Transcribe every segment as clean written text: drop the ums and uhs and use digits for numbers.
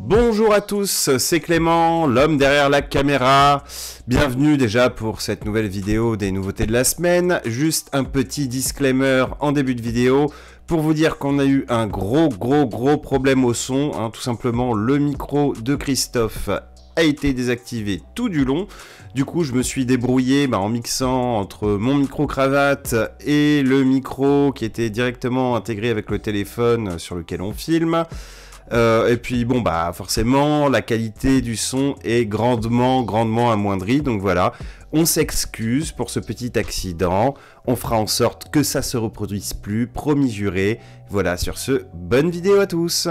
Bonjour à tous, c'est Clément, l'homme derrière la caméra. Bienvenue déjà pour cette nouvelle vidéo des nouveautés de la semaine. Juste un petit disclaimer en début de vidéo pour vous dire qu'on a eu un gros problème au son. Tout simplement, le micro de Christophe a été désactivé tout du long. Du coup, je me suis débrouillé en mixant entre mon micro cravate et le micro qui était directement intégré avec le téléphone sur lequel on filme. Et puis forcément la qualité du son est grandement amoindrie, donc voilà, on s'excuse pour ce petit accident, on fera en sorte que ça se reproduise plus, promis juré. Voilà, sur ce, bonne vidéo à tous.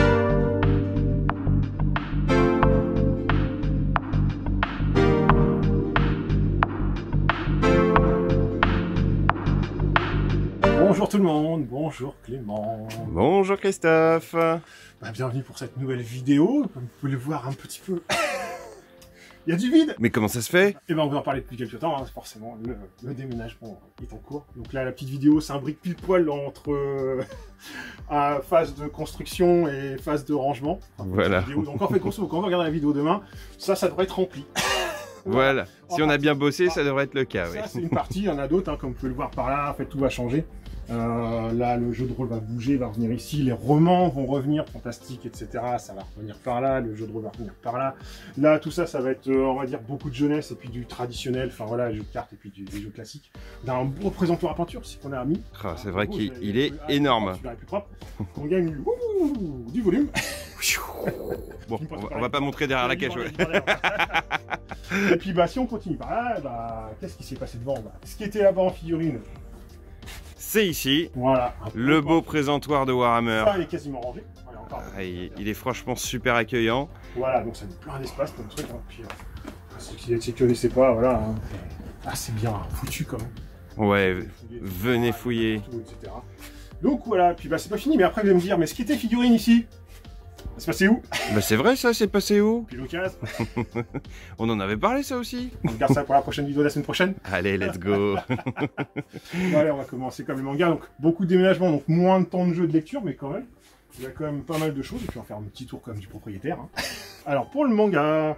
Bonjour tout le monde, bonjour Clément. Bonjour Christophe. Bienvenue pour cette nouvelle vidéo. Comme vous pouvez le voir un petit peu, il y a du vide. Mais comment ça se fait? On va en parler depuis quelques temps, forcément, le déménagement est en cours. Donc là, la petite vidéo s'imbrique pile poil entre phase de construction et phase de rangement. Voilà. Donc en fait, quand on va regarder la vidéo demain, ça devrait être rempli. Voilà, si on a bien bossé, ça devrait être le cas. Ça, c'est une partie, il y en a d'autres, comme vous pouvez le voir par là, en fait, tout va changer. Là, le jeu de rôle va bouger, va revenir ici, les romans vont revenir, fantastiques, etc. Ça va revenir par là, le jeu de rôle va revenir par là. Là, tout ça, ça va être, on va dire, beaucoup de jeunesse, et puis du traditionnel, enfin voilà, les jeux de cartes, et puis des jeux classiques. D'un beau présentoir à peinture, c'est qu'on a mis. C'est vrai qu'il est énorme. Celui-là est plus propre. On gagne du volume. Bon, on va pas montrer derrière la cage. Et puis si on continue par là, qu'est-ce qui s'est passé devant? Ce qui était là-bas en figurine, c'est ici, voilà, le beau présentoir de Warhammer. Ça, il est quasiment rangé. Il est franchement super accueillant. Voilà, donc ça donne plein d'espace, plein de trucs. Puis, ceux qui ne connaissaient pas, voilà. C'est bien foutu quand même. Ouais, venez fouiller. Etc. Donc voilà, puis c'est pas fini, mais après vous allez me dire, mais ce qui était figurine ici, c'est passé où? C'est vrai ça, c'est passé où? Puis l'occasion. On en avait parlé ça aussi. On regarde ça pour la prochaine vidéo de la semaine prochaine. Allez, let's go. Voilà, on va commencer comme les mangas. Donc beaucoup de déménagements, donc moins de temps de jeu de lecture, mais quand même, il y a quand même pas mal de choses. Et puis on va faire un petit tour comme du propriétaire. Alors pour le manga.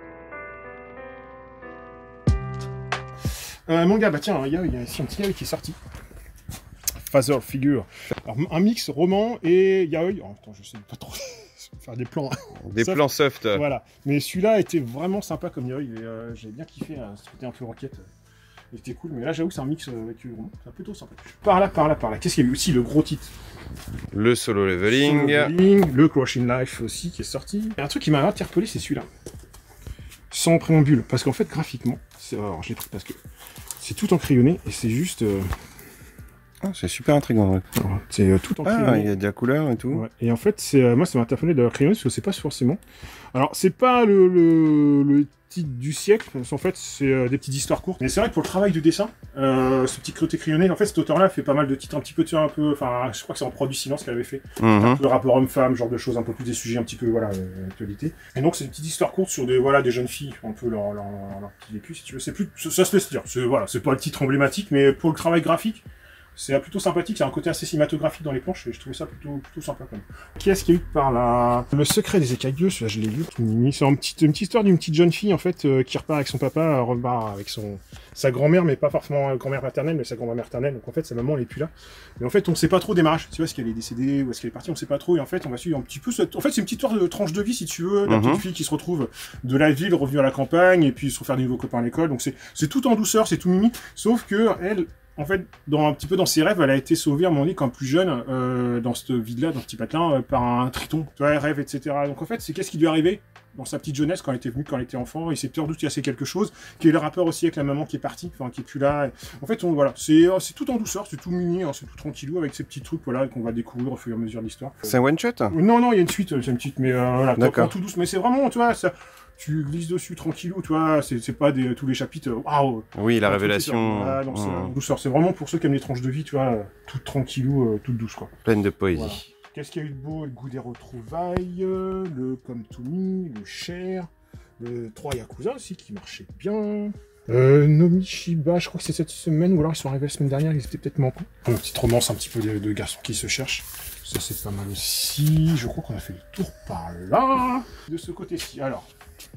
Manga, tiens, il y a ici un petit yaoi qui est sorti. Father Figure. Alors un mix roman et yaoi. Oh, attends, je sais pas trop. Faire des plans. Des plans soft. Voilà. Mais celui-là était vraiment sympa comme yaoi. J'ai bien kiffé. C'était un peu roquette. Il était cool. Mais là, j'avoue que c'est un mix avec le roman. C'est plutôt sympa. Par là. Qu'est-ce qu'il y a eu aussi? Le gros titre. Le solo leveling. Le Crushing Life aussi qui est sorti. Et un truc qui m'a interpellé, c'est celui-là. Sans préambule. Parce qu'en fait, graphiquement, alors je l'ai pris parce que c'est tout en crayonné et c'est juste. C'est super intriguant. Ouais. C'est tout en crayonné. Il y a de la couleur et tout. Ouais. Et en fait, moi, ça m'a interpellé de la crayonné parce que c'est pas forcément. Alors, c'est pas le titre du siècle. Parce qu'en fait, c'est des petites histoires courtes. Mais c'est vrai que pour le travail de dessin, ce petit côté crayonné, en fait, cet auteur-là fait pas mal de titres un petit peu, enfin, je crois que c'est en Proie du silence qu'elle avait fait. Un peu le rapport homme-femme, genre de choses, un peu plus des sujets un petit peu, actualité. Et donc, c'est une petite histoire courte sur des jeunes filles, un peu leur petit vécu, si tu veux. C'est plus, ça se laisse dire. C'est pas le titre emblématique, mais pour le travail graphique, c'est plutôt sympathique, c'est un côté assez cinématographique dans les planches, et je trouvais ça plutôt sympa quand même. Qu'est-ce qu'il y a eu par là? Le secret des écailleux, celui-là je l'ai lu. C'est une petite histoire d'une petite jeune fille en fait qui repart avec son papa, repart avec sa grand-mère, mais pas forcément grand-mère maternelle, mais sa grand-mère maternelle. Donc en fait sa maman elle est plus là. Mais en fait on sait pas trop démarrage. Tu vois, est-ce qu'elle est décédée ou est-ce qu'elle est partie, on sait pas trop. Et en fait on va suivre un petit peu. En fait c'est une petite histoire de tranche de vie si tu veux, la petite fille qui se retrouve de la ville revenue à la campagne et puis se refaire des nouveaux copains à l'école. Donc c'est tout en douceur, c'est tout mimi. Sauf que elle. En fait, un petit peu dans ses rêves, elle a été sauvée à un moment donné quand plus jeune, dans cette ville-là, dans ce petit patelin, par un triton. Tu vois, elle rêve, etc. Donc en fait, c'est qu'est-ce qui lui est arrivé dans sa petite jeunesse quand elle était venue, quand elle était enfant. Il s'est peut-être qu'il y a quelque chose, qui est le rapport aussi avec la maman qui est partie, enfin qui est plus là. En fait, c'est tout en douceur, c'est tout mini, c'est tout tranquillou avec ces petits trucs, qu'on va découvrir au fur et à mesure de l'histoire. C'est un one shot? Non, il y a une suite, c'est une petite, mais voilà, d'accord. Tout douce. Mais c'est vraiment, tu vois, ça. Tu glisses dessus tranquillou, tu vois, c'est pas tous les chapitres, waouh! Oui, la révélation. Voilà, donc c'est douceur, c'est vraiment pour ceux qui aiment les tranches de vie, tu vois, toute tranquillou, toute douce, quoi. Pleine de poésie. Voilà. Qu'est-ce qu'il y a eu de beau? Le goût des retrouvailles, le Come to Me, le Cher, le 3 Yakuza aussi qui marchait bien. Nomishiba, je crois que c'est cette semaine, ou alors ils sont arrivés la semaine dernière, ils étaient peut-être manquants. Une petite romance un petit peu de garçons qui se cherchent. Ça c'est pas mal aussi. Je crois qu'on a fait le tour par là. De ce côté-ci. Alors,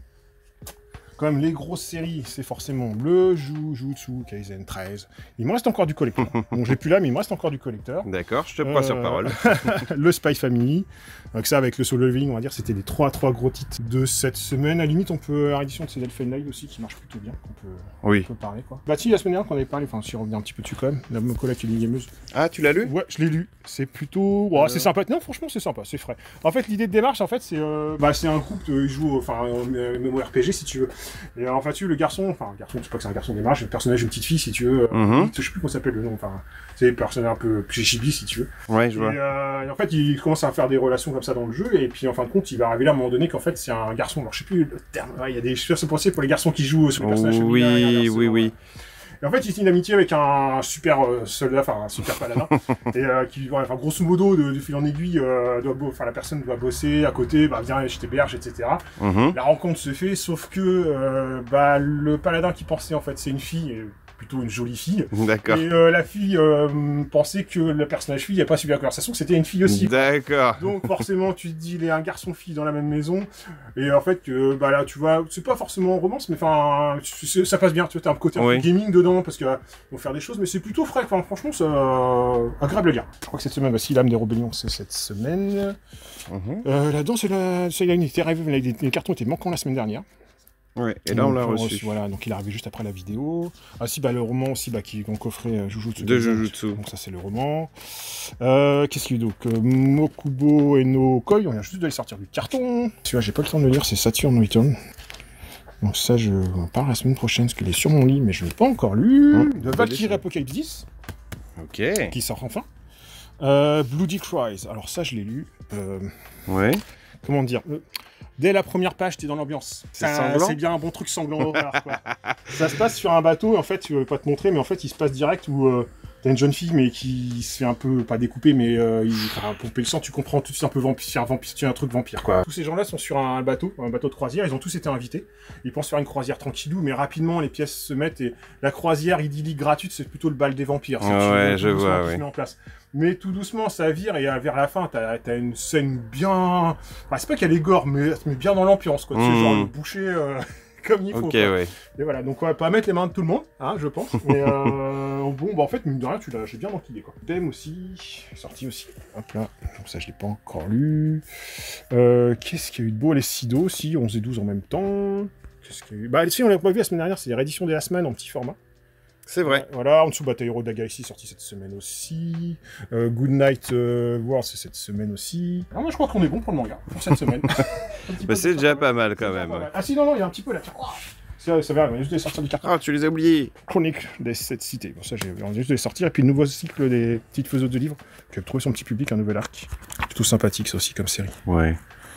comme les grosses séries, c'est forcément le Jujutsu Kaisen 13. Il me reste encore du collector. Bon, je l'ai plus là, mais il me reste encore du collector. D'accord, je te prends sur parole. Le Spy Family. Donc ça, avec le solo leveling, on va dire, c'était les trois gros titres de cette semaine. À la limite, on peut la réédition de ces Elfen Live aussi, qui marche plutôt bien. On peut parler, quoi. Bah si, la semaine dernière qu'on avait parlé, enfin, si on revient un petit peu dessus quand même, la collègue qui est une gameuse. Ah, tu l'as lu? Ouais, je l'ai lu. C'est plutôt... Ouais, c'est sympa. Non, franchement, c'est sympa, c'est frais. En fait, l'idée de démarche, en fait, c'est un groupe, ils jouent, enfin, MMORPG, si tu veux. Et en fait, le garçon, c'est pas que c'est un garçon de démarche, le personnage une petite fille, si tu veux. Je sais plus comment s'appelle le nom, enfin, c'est un personnage un peu plus chibi, si tu veux. Ouais, je vois. Et en fait, il commence à faire des relations comme ça dans le jeu, et puis en fin de compte, il va arriver là à un moment donné qu'en fait, c'est un garçon. Alors, je sais plus le terme, il y a des choses à penser pour les garçons qui jouent sur les personnages féminins. Oui. Et en fait, il signe une amitié avec un super soldat, enfin un super paladin, et qui, enfin, grosso modo, de fil en aiguille, la personne doit bosser à côté, viens, je t'héberge, etc. La rencontre se fait, sauf que le paladin qui pensait en fait c'est une fille, plutôt une jolie fille. D'accord. Et la fille pensait que le personnage fille n'avait pas suivi la conversation, que c'était une fille aussi. D'accord. Donc forcément, tu te dis, il est un garçon-fille dans la même maison. Et en fait, là, tu vois, c'est pas forcément romance, mais enfin, ça passe bien. Tu vois, t'as un côté un peu gaming dedans, parce qu'ils vont faire des choses, mais c'est plutôt frais. Enfin, franchement, c'est agréable à lire. Je crois que cette semaine, si l'âme des rébellions, c'est cette semaine. Là-dedans, c'est il a été arrivé, les cartons étaient manquants la semaine dernière. Ouais, et là on l'a reçu. Voilà, donc il est arrivé juste après la vidéo. Ah si, le roman aussi, qui est en coffret Jujutsu. De Jujutsu. Donc ça c'est le roman. Qu'est-ce qu'il y a donc Mokubo et no Koi, on vient juste de les sortir du carton. Celui-là, j'ai pas le temps de le lire, c'est Saturn Return. Donc ça, je en parle la semaine prochaine, parce qu'il est sur mon lit, mais je ne l'ai pas encore lu. De Valkyrie Apocalypse 10. Ok. Qui sort enfin. Bloody Cries, alors ça je l'ai lu. Ouais. Comment dire dès la première page, t'es dans l'ambiance. C'est bien un bon truc sanglant d'horreur, quoi. Ça se passe sur un bateau, en fait, je vais pas te montrer, mais en fait, il se passe direct où t'as une jeune fille, mais qui se fait un peu, pas découper, mais pomper le sang, tu comprends tout de suite un peu un truc vampire, quoi. Tous ces gens-là sont sur un bateau de croisière, ils ont tous été invités. Ils pensent faire une croisière tranquillou, mais rapidement, les pièces se mettent et la croisière idyllique gratuite, c'est plutôt le bal des vampires. Ouais, je vois, qui se met en place. Mais tout doucement, ça vire, et vers la fin, t'as une scène bien... Enfin, c'est pas qu'elle est gore, mais bien dans l'ambiance, quoi. Tu sais, genre le boucher comme il faut. Ok, quoi. ouais. Et voilà, donc on va pas mettre les mains de tout le monde, hein, je pense. Mais en fait, mine de rien, j'ai bien enquillé, quoi. Thème aussi, sorti aussi. Hop là, donc ça, je l'ai pas encore lu. Qu'est-ce qu'il y a eu de beau? Les Sido aussi, 11 et 12 en même temps. Qu'est-ce qu'il y a eu? Si, on l'a pas vu la semaine dernière, c'est les rééditions des la semaine en petit format. C'est vrai. Voilà, en dessous, Hero Daga ici, sorti cette semaine aussi. Good Night War, c'est cette semaine aussi. Ah, moi, je crois qu'on est bon pour le manga, pour cette semaine. C'est déjà pas mal, quand même. Ah si, non, il y a un petit peu là. Ça va, on vient juste de les sortir du carton. Ah, tu les as oubliés. Chronique des 7 cités. Bon, ça, on vient juste de les sortir. Et puis, le nouveau cycle des petites faiseuses de livres, qui a trouvé son petit public, un nouvel arc. Plutôt sympathique, ça aussi, comme série. Ouais.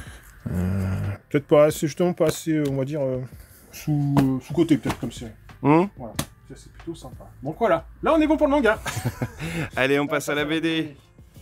Peut-être pas assez, justement, pas assez, on va dire, sous-côté, peut-être, comme série. Voilà. C'est plutôt sympa. Donc voilà, là on est bon pour le manga. Allez, on passe à la BD.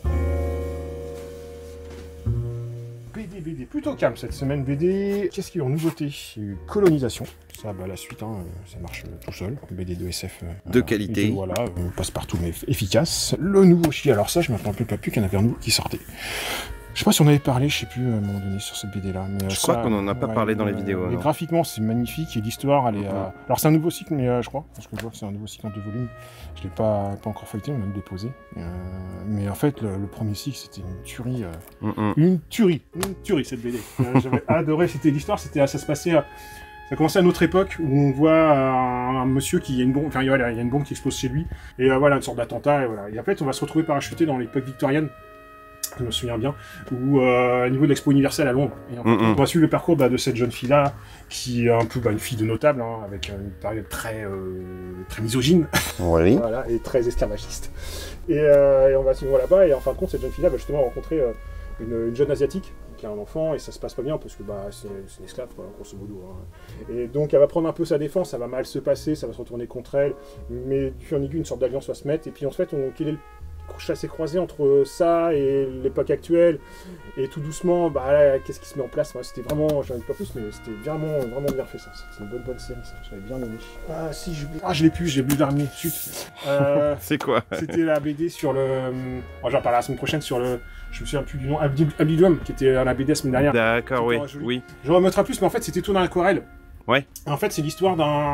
BD, plutôt calme cette semaine BD. Qu'est-ce qu'il y a en nouveauté? Il y a eu Colonisation. Ça, la suite, ça marche tout seul. BD de SF. De qualité. Voilà, passe partout mais efficace. Le nouveau chi, alors ça, je me rappelle pas plus qu'il y en avait un nouveau qui sortait. Je sais pas si on avait parlé, je sais plus, à un moment donné, sur cette BD-là. Je crois qu'on en a pas parlé dans les vidéos. Mais graphiquement, c'est magnifique, et l'histoire, elle est... Alors, c'est un nouveau cycle, mais je crois, parce que je vois que c'est un nouveau cycle en 2 volumes. Je l'ai pas encore feuilleté, on va le déposer. Mais en fait, le premier cycle, c'était une tuerie. Une tuerie, cette BD. J'avais adoré, c'était l'histoire, ça se passait... Ça commençait à notre époque, où on voit un monsieur qui... Il y a une bombe qui explose chez lui, et voilà, une sorte d'attentat, et voilà. Et en fait, on va se retrouver parachuté dans l'époque victorienne, je me souviens bien, ou au niveau de l'Expo universelle à Londres. Et en fait, on va suivre le parcours de cette jeune fille-là, qui est un peu une fille de notable, avec une période très misogyne, oui. Voilà, et très esclavagiste. Et on va suivre là-bas, et en fin de compte, cette jeune fille-là va justement rencontrer une jeune asiatique, qui a un enfant, et ça se passe pas bien, parce que c'est une esclave, quoi, grosso modo. Et donc elle va prendre un peu sa défense, ça va mal se passer, ça va se retourner contre elle, mais du fil en aiguille, une sorte d'alliance va se mettre, et puis en fait, chassé-croisé entre ça et l'époque actuelle. Et tout doucement, bah là, qu'est-ce qui se met en place? C'était vraiment, j'en ai pas plus, mais c'était vraiment bien fait ça. C'était une bonne série, ça. J'avais bien aimé. Ah si, je l'ai plus, j'ai oublié d'armer. Chut. C'est quoi? C'était la BD sur le... J'en parlerai la semaine prochaine sur le... Je me souviens plus du nom, Abdiluum, qui était la BD la semaine dernière. D'accord, oui. Je remettrai plus, mais en fait, c'était tout dans l'aquarelle. Ouais. En fait, c'est l'histoire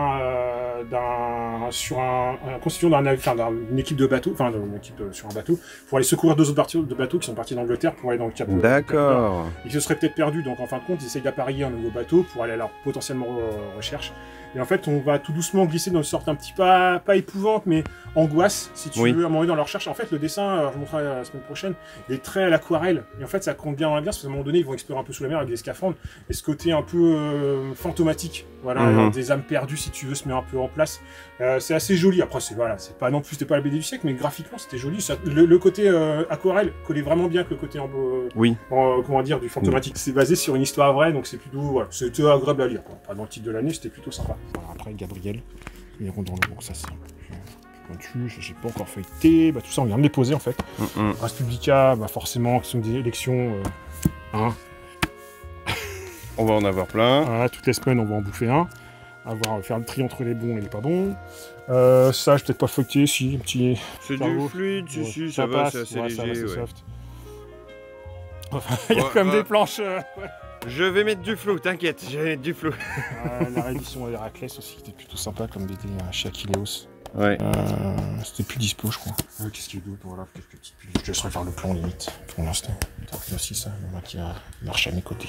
constituant d'une équipe de bateaux, enfin d'une équipe sur un bateau, pour aller secourir 2 autres bateaux qui sont partis d'Angleterre pour aller dans le Cap. D'accord. Ils se seraient peut-être perdus, donc en fin de compte, ils essayent d'appareiller un nouveau bateau pour aller à leur potentiellement recherche. Et en fait, on va tout doucement glisser dans une sorte un petit pas épouvante, mais angoisse, si tu veux, à un moment donné dans leur recherche. En fait, le dessin, je vous montrerai la semaine prochaine, les traits à l'aquarelle. Et en fait, ça compte bien dans la parce qu'à un moment donné, ils vont explorer un peu sous la mer avec des scaphandres. Et ce côté un peu fantomatique, voilà, des âmes perdues, si tu veux, se met un peu en place. C'est assez joli. Après, c'est pas non plus, c'était pas la BD du siècle, mais graphiquement, c'était joli. Ça, le côté aquarelle collait vraiment bien avec le côté comment dire, du fantomatique. C'est basé sur une histoire vraie, donc c'est plutôt, voilà, c'était agréable à lire, quoi. Pas dans le titre de l'année, c'était plutôt sympa. Voilà, après, Gabriel, les rondons, donc ça c'est un peu pointu, j'ai pas encore feuilleté, bah tout ça on vient de les poser en fait. Res Publica, bah forcément, question des élections, On va en avoir plein. Voilà, toutes les semaines on va en bouffer un. Faire le tri entre les bons et les pas bons. Ça, je peut-être pas feuilleté, si, un petit... C'est du fluide, si, ça va, c'est assez léger, soft. Enfin, il y a comme des planches... Je vais mettre du flou, t'inquiète, je vais mettre du flou. La réédition d'Héraclès aussi, qui était plutôt sympa comme BD chez Achilleos. Ouais. C'était plus dispo, je crois. Qu'est-ce qu'il y a d'autre? Voilà, quelques petites piles. Je te laisserai faire le plan limite, pour l'instant. T'as aussi ça, le mec qui a marché à mes côtés.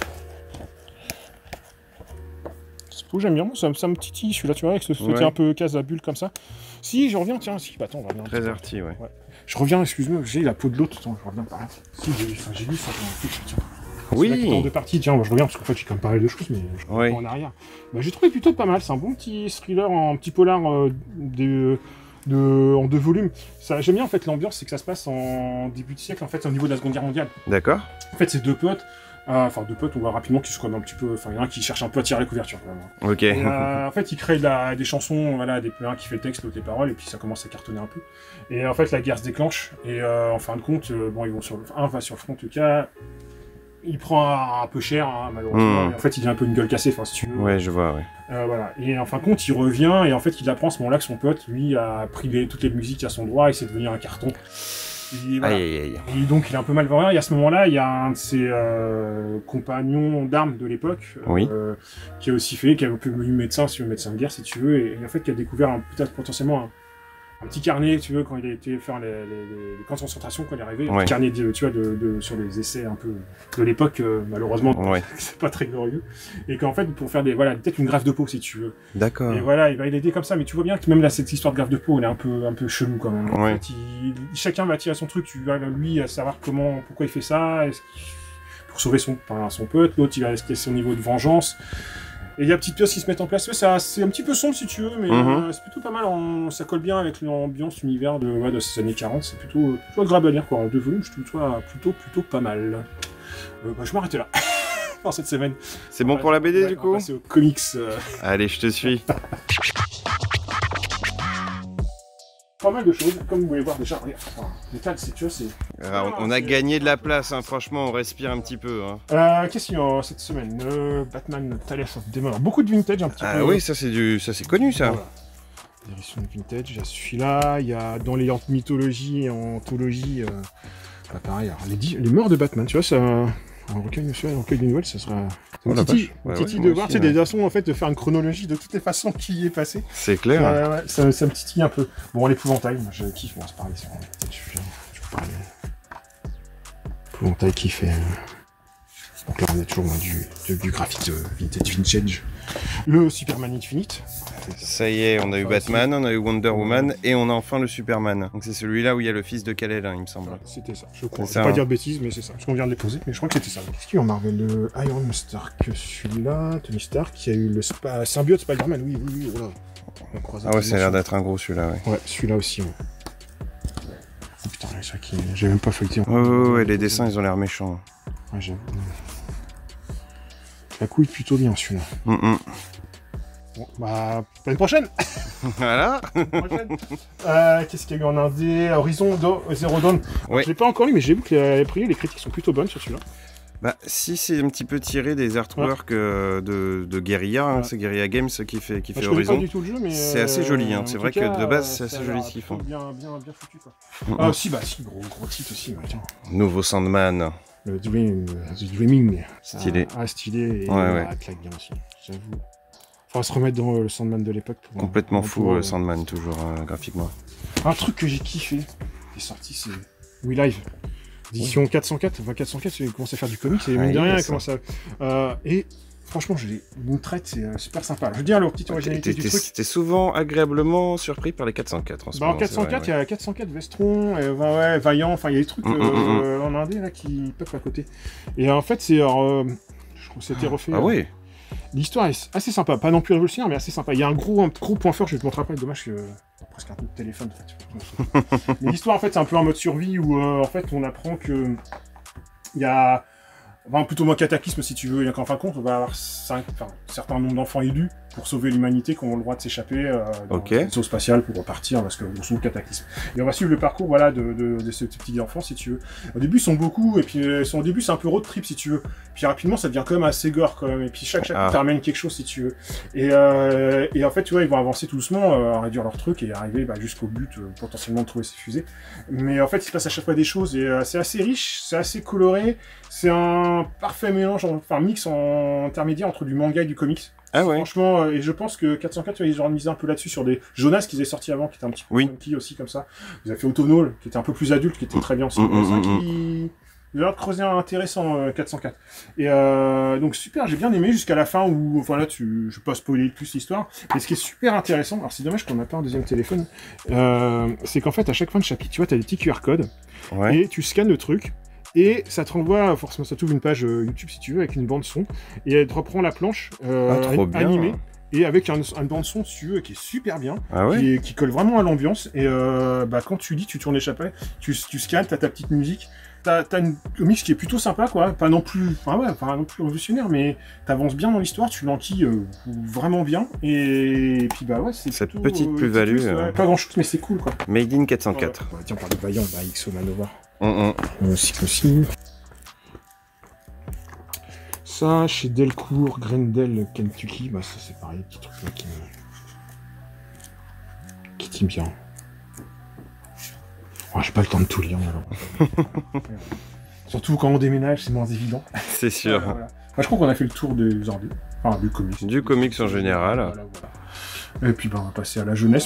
J'aime bien, moi, ça me titille celui-là, tu vois, avec ce côté un peu case à bulle comme ça. Si, je reviens, tiens, si, bah attends, on va revenir. Très arty, ouais. Je reviens, excuse-moi, j'ai la peau de l'autre, attends, je reviens par là. Si, j'ai lu ça dans le tiens. Oui. En 2 parties, tiens, moi, je reviens parce qu'en fait j'ai quand même pas mal de choses, mais je reviens en arrière. Bah, j'ai trouvé plutôt pas mal, c'est un bon petit thriller, un petit polar en 2 volumes. J'aime bien en fait l'ambiance, c'est que ça se passe en début de siècle, en fait, au niveau de la Seconde Guerre mondiale. D'accord. En fait, c'est 2 potes. Enfin, 2 potes, on voit rapidement qu'ils se connaissent un petit peu. Enfin, il y en a un qui cherche un peu à tirer la couverture, quand même. Ok. Et, en fait, ils créent des chansons, voilà, un qui fait le texte, l'autre les paroles, et puis ça commence à cartonner un peu. Et en fait, la guerre se déclenche, et en fin de compte, bon, ils vont un va sur le front, en tout cas. Il prend un peu cher, malheureusement. Et en fait, il a un peu une gueule cassée, enfin, si tu veux. Ouais, je vois, ouais. Voilà. Et en fin de compte, il revient, et en fait, il apprend à ce moment-là que son pote, lui, a pris toutes les musiques à son droit, et c'est devenu un carton. Et, voilà. Aïe. Et donc il est un peu malveillant, et à ce moment-là, il y a un de ses compagnons d'armes de l'époque, qui a aussi qui est un peu médecin de guerre, si tu veux, et en fait qui a découvert peut-être potentiellement un petit carnet, tu veux, quand il a été faire les camps de concentration, quand il est arrivé, un petit carnet, tu vois, sur les essais un peu de l'époque, malheureusement, c'est pas très glorieux, et qu'en fait, pour faire peut-être une greffe de peau, si tu veux. D'accord. Et voilà, il va l'aider comme ça, mais tu vois bien que même là, cette histoire de greffe de peau, elle est un peu chelou quand même. En fait, chacun va tirer son truc, tu vas lui à savoir pourquoi il fait ça, pour sauver son pote, l'autre il va rester son niveau de vengeance. Et il y a petites pièces qui se mettent en place. C'est un petit peu sombre si tu veux, mais c'est plutôt pas mal. Ça colle bien avec l'ambiance, l'univers de ces années 40. C'est plutôt agréable à lire, quoi. En 2 volumes, je trouve ça plutôt pas mal. Je vais m'arrêter là pour cette semaine. C'est bon pour la BD du coup? On va passer aux comics. Allez, je te suis. Pas mal de choses, comme vous pouvez voir déjà. Les tags, tu vois, c'est... on a gagné de la place, hein. Franchement, on respire un petit peu. Hein. Qu'est-ce qu'il y a cette semaine? Batman, Tales of Demon. Alors, beaucoup de vintage, un petit peu. Ah oui, ça c'est connu, ça. Voilà. Des éditions de vintage, il y a celui-là, il y a dans les mythologies et anthologies, pareil, alors, les morts de Batman, tu vois, ça... Un recueil des nouvelles, ça sera... Titi de voir, tu sais, des façons, en fait, de faire une chronologie de toutes les façons qui y est passé. C'est clair. Ça me titille un peu. Bon, l'épouvantail, moi, je kiffe, bon, c'est pareil, je parle. L'épouvantail qui fait... Donc là, on est toujours du graphique de vintage. Le Superman Infinite. Ça y est, on a eu Batman, on a eu Wonder Woman, et on a enfin le Superman. Donc c'est celui-là où il y a le fils de Kal-El, il me semble. C'était ça, je crois. Je vais pas dire de bêtises, mais c'est ça. Parce qu'on vient de les poser, mais je crois que c'était ça. Qu'est-ce qu'il y a en Marvel? Le Iron Stark, celui-là, Tony Stark, qui a eu le symbiote Spider-Man, oui, voilà. Ah ouais, ça a l'air d'être un gros celui-là, ouais. Ouais, celui-là aussi, ouais. Oh putain, ça qui... J'ai même pas feuilleté. Ouais, les dessins, ils ont l'air méchants. Ouais, j'avoue. La couille plutôt bien, celui-là. Bon, bah, l'année prochaine. Voilà. Qu'est-ce qu'il y a eu en indé? Horizon Zero Dawn. Ouais. Je l'ai pas encore lu, mais j'ai vu que les critiques sont plutôt bonnes sur celui-là. Bah, si c'est un petit peu tiré des artworks de Guerrilla, hein, c'est Guerrilla Games qui fait Je connais Horizon. pas du tout le jeu, mais C'est assez joli, hein. C'est vrai que de base, c'est ça assez a joli l'air ce qu'ils font. Bien foutu, quoi. Si, gros titre aussi, bah, tiens. Nouveau Sandman. Le Dreaming. Stylé. Stylé, et Ouais. claque bien aussi, j'avoue. Faudra se remettre dans le Sandman de l'époque. Complètement fou, Sandman, toujours, graphiquement. Un truc que j'ai kiffé, qui est sorti, c'est We Live. Édition 404, enfin 404, il commence à faire du comics, et mine de rien, il commence à... et franchement, une traite, c'est super sympa. Je veux dire, leur petite originalité du truc. T'es souvent agréablement surpris par les 404 en ce moment. En 404, il y a 404 Vestron, Vaillant, enfin il y a des trucs en indé là qui peuvent à côté. Et en fait, je trouve que c'était refait. Ah oui. L'histoire est assez sympa, pas non plus révolutionnaire, mais assez sympa. Il y a un gros point fort, je vais te montrer après, dommage que... presque un peu de téléphone, en fait. Mais l'histoire, en fait, c'est un peu un mode survie où, en fait, on apprend que... Il y a... Enfin, plutôt moins cataclysme, si tu veux, et qu'en fin de compte, on va avoir un certain nombre d'enfants élus pour sauver l'humanité qui ont le droit de s'échapper dans le vaisseau spatial pour repartir, parce que on sous le cataclysme. Et on va suivre le parcours, voilà, de ces petits enfants, si tu veux. Au début, ils sont beaucoup, et puis au début, c'est un peu road trip, si tu veux. Puis rapidement, ça devient quand même assez gore, quand même. Et puis chaque t'amène quelque chose, si tu veux. Et en fait, tu vois, ils vont avancer tout doucement, réduire leur truc et arriver jusqu'au but, potentiellement de trouver ces fusées. Mais en fait, il se passe à chaque fois des choses, et c'est assez riche, c'est assez coloré. C'est un parfait mélange, enfin mix intermédiaire entre du manga et du comics. Ah ouais. Franchement, et je pense que 404, ils ont misé un peu là-dessus sur des Jonas qu'ils avaient sorti avant, qui était un petit peu funky aussi comme ça. Ils avaient fait Autonome, qui était un peu plus adulte, qui était très bien aussi. Ils ont creusé un intéressant 404. Et donc super, j'ai bien aimé jusqu'à la fin où, enfin là, je vais pas spoiler plus l'histoire, mais ce qui est super intéressant, alors c'est dommage qu'on n'a pas un deuxième téléphone, c'est qu'en fait à chaque fin de chapitre, tu vois, t'as des petits QR codes, et tu scannes le truc. Et ça te renvoie, forcément, ça t'ouvre une page YouTube si tu veux, avec une bande-son, et elle te reprend la planche animée, et avec un bande-son, si tu veux, qui est super bien, qui colle vraiment à l'ambiance, et quand tu lis, tu tournes les chapeaux, tu scannes, t'as ta petite musique, t'as une mix qui est plutôt sympa, quoi, pas non plus révolutionnaire, mais t'avances bien dans l'histoire, tu l'enquilles vraiment bien, et puis c'est cette plutôt, petite plus-value. Pas grand-chose, mais c'est cool, quoi. Made in 404. Tiens, on parle de Vaillant, XO Manowar. Aussi. Ça, chez Delcourt, Grendel, Kentucky, ça c'est pareil, petit truc là qui tient bien. J'ai pas le temps de tout lire, alors. Surtout quand on déménage, c'est moins évident. C'est sûr. Voilà. Je crois qu'on a fait le tour des ordures, enfin du comics. Du comics en général. Voilà. Et puis on va passer à la jeunesse.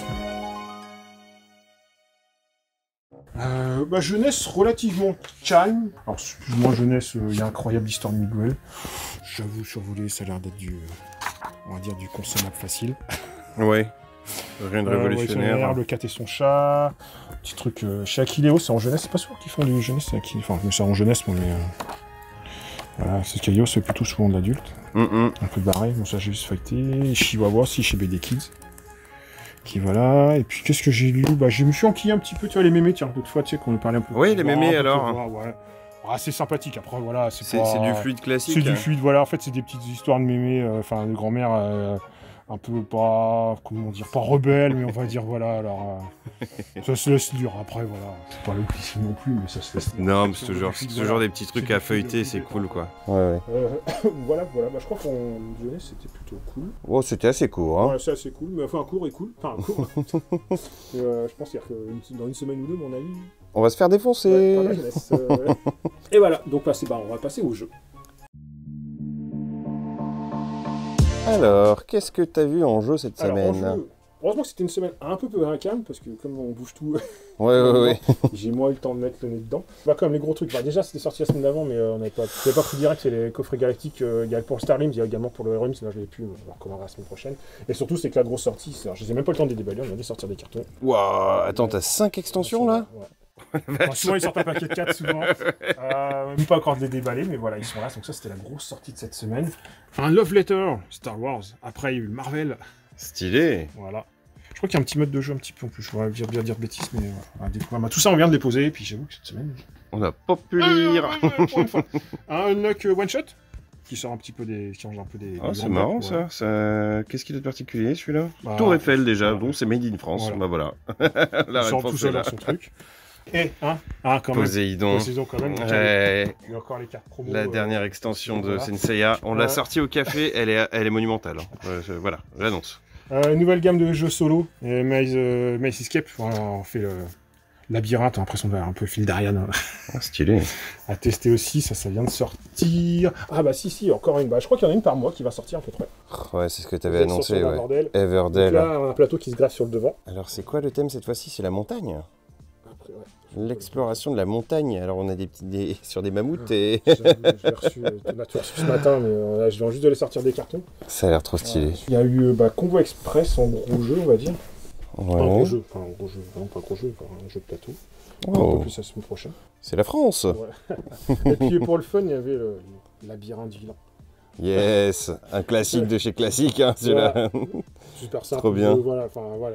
Jeunesse relativement calme. Alors, moi, jeunesse, il y a Incroyable Histoire de Miguel. J'avoue, survolé, ça a l'air d'être on va dire, du consommable facile. Ouais. Rien de révolutionnaire. Le cat et son chat. Petit truc chez Akiléo, c'est en jeunesse. C'est pas souvent qu'ils font du jeunesse. Enfin, c'est en jeunesse, mais voilà, c'est Akiléo, c'est plutôt souvent de l'adulte. Un peu barré. Bon, ça, j'ai juste feuilleté. Chihuahua, aussi chez BD Kids. Qui voilà, et puis qu'est-ce que j'ai lu? Je me suis enquillé un petit peu, tu vois, les mémés, tiens, l'autre fois, tu sais, qu'on a parlé un peu. Oui, les mémés, alors. C'est sympathique, après, voilà, c'est du fluide classique. C'est du fluide, voilà, en fait, c'est des petites histoires de mémés, de grand-mère, un peu pas, comment dire, pas rebelle, mais on va dire, voilà, alors... ça se laisse lire, après, voilà, c'est pas le cliché non plus, mais ça se laisse lire. Non, mais c'est toujours des petits trucs à feuilleter, c'est cool, quoi. Ouais. Voilà, je crois qu'en jeunesse, c'était plutôt cool. Oh, c'était assez court, hein. Ouais, c'est assez cool, mais enfin, court est cool. Enfin, court. Je pense que dans une semaine ou deux, mon avis... On va se faire défoncer. Par la jeunesse, Et voilà, donc on va passer au jeu. Alors, qu'est-ce que t'as vu en jeu cette semaine? Heureusement que c'était une semaine un peu calme, parce que comme on bouge tout, ouais. J'ai moins eu le temps de mettre le nez dedans. Comme les gros trucs, déjà c'était sorti la semaine d'avant, mais on n'avait pas pris direct, c'est les coffrets galactiques, il y a pour le Starlims, il y a également pour le RMs, là je l'ai plus, on va recommander la semaine prochaine. Et surtout c'est que la grosse sortie, je n'ai même pas le temps de les déballer, on a dû sortir des cartons. Waouh, attends, t'as 5 extensions là? Ouais. Souvent ils sortent un paquet de 4 souvent, même pas encore de les déballer, mais voilà, ils sont là, donc ça c'était la grosse sortie de cette semaine. Un Love Letter, Star Wars, après il y a eu Marvel. Stylé. Voilà. Je crois qu'il y a un petit mode de jeu un petit peu en plus, je vais bien dire de bêtises, mais tout ça on vient de les poser, et puis j'avoue que cette semaine... On n'a pas pu lire. Un Unlock One Shot. qui sort un petit peu des, qui change un peu des. Oh, des c'est grandes marrant marques, ça. Qu'est-ce qu'il a de particulier celui-là? Bah, Tour Eiffel déjà, voilà. donc c'est Made in France. Voilà. Bah voilà. Il La sort réponse tout seul est là. dans son truc. Et quand même. Poséidon. Poséidon quand même. Ouais. Il y a encore les cartes promo. La dernière extension de voilà. Senseiya, on l'a Ouais. sortie au café, elle est monumentale. Voilà, j'annonce. Nouvelle gamme de jeux solo, Maze Escape. Voilà, on fait le labyrinthe, on a l'impression d'avoir un peu fil d'Ariane Ah, stylé. à tester aussi, ça vient de sortir. Ah bah si, encore une. Bah, je crois qu'il y en a une par mois qui va sortir à peu près. Ouais, c'est ce que tu avais annoncé, Sur ouais. Everdell. Donc Everdell. là, on a un plateau qui se greffe sur le devant. Alors, c'est quoi le thème cette fois-ci? C'est la montagne? Après, ouais. L'exploration de la montagne. Alors, on a sur des mammouths et. Je l'ai reçu, on a tout reçu ce matin, mais là, je viens juste de les sortir des cartons. Ça a l'air trop stylé. Il y a eu Convoi Express en gros jeu, on va dire. Ouais. Pas un gros jeu, vraiment pas un gros jeu, un jeu de plateau. Un peu Oh, plus la semaine prochaine. c'est la France. Ouais. Et puis pour le fun, il y avait le labyrinthe vilain. Yes, un classique de chez classique, hein, celui-là. Super simple. Trop bien. Voilà,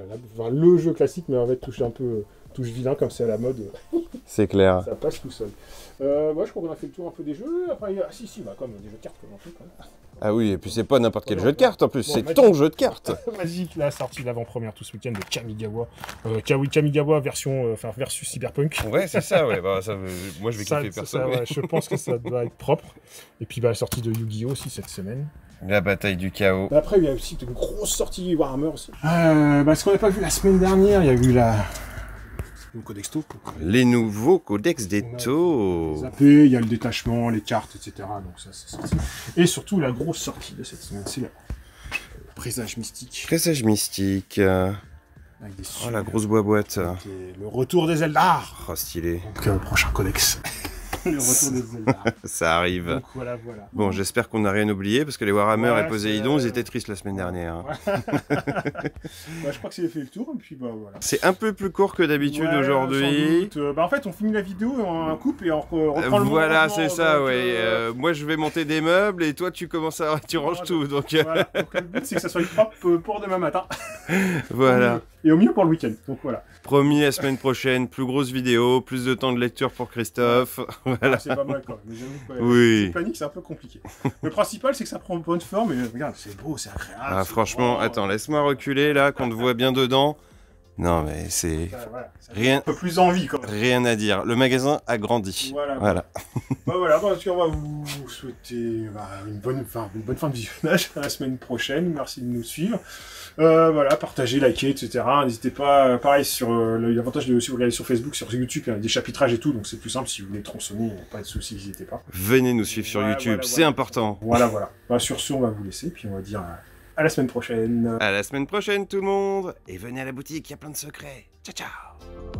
le jeu classique, mais on va toucher un peu touche vilain comme c'est à la mode. C'est clair. Ça passe tout seul. Moi, je crois qu'on a fait le tour un peu des jeux. Après, comme des jeux de cartes comme un truc. Ah oui, et puis c'est pas n'importe quel jeu de cartes en plus, Bon, c'est Magic. ton jeu de cartes. Magic, la sortie l'avant-première tout ce week-end de Kamigawa. Kamigawa version, versus Cyberpunk. Ouais, c'est ça, ouais. Bah, ça, moi, je vais kiffer Ça, personne. ouais, je pense que ça doit être propre. Et puis la sortie de Yu-Gi-Oh! Aussi cette semaine. La bataille du chaos. Après, il y a aussi une grosse sortie Warhammer aussi. Ce qu'on n'a pas vu la semaine dernière, il y a eu le Codex Tau. Les nouveaux codex des taux. Les AP, il y a le détachement, les cartes, etc. Donc ça, c'est sorti. Et surtout, la grosse sortie de cette semaine, c'est le Présage Mystique. Présage mystique. Avec des Oh, la grosse boîte. Le retour des Eldar. Oh, stylé. Donc, prochain codex. Le retour des Eldar. Ça arrive. Donc voilà. Bon, j'espère qu'on n'a rien oublié, parce que les Warhammer Ouais, et Poséidon, c'est- ils étaient tristes la semaine dernière. Je crois que c'est fait le tour, et puis voilà. C'est un peu plus court que d'habitude Ouais, aujourd'hui. sans doute. En fait, on finit la vidéo, on coupe et on reprend le Voilà, montage, c'est ça, donc, ouais. Moi, je vais monter des meubles et toi, tu commences à... Tu ranges Voilà. tout, donc Voilà. Donc, le but, c'est que ça soit propre pour demain matin. voilà. Et au mieux pour le week-end. Donc voilà. Promis, la semaine prochaine, plus grosse vidéo, plus de temps de lecture pour Christophe. Voilà. C'est pas mal quand même. Mais j'avoue que Oui. cette panique, c'est un peu compliqué. Le principal, c'est que ça prend bonne forme. Et regarde, c'est beau, c'est agréable. Ah, c'est franchement, grand. attends, laisse-moi reculer là, qu'on te voit bien dedans. Non, mais c'est Voilà, ça rien, fait un peu plus envie quand même. rien à dire. Le magasin a grandi. Voilà. Voilà. En tout cas, on va vous souhaiter une bonne fin de visionnage à la semaine prochaine. Merci de nous suivre. Partagez, likez, etc. N'hésitez pas, pareil, sur l'avantage de aussi vous regarder sur Facebook, sur YouTube, il y a des chapitrages et tout, donc c'est plus simple si vous voulez tronçonner, pas de soucis, n'hésitez pas. Venez nous suivre sur Ouais, YouTube, voilà, c'est voilà. important. Voilà. Sur ce, on va vous laisser, puis on va dire à la semaine prochaine. À la semaine prochaine, tout le monde. Et venez à la boutique, il y a plein de secrets. Ciao, ciao.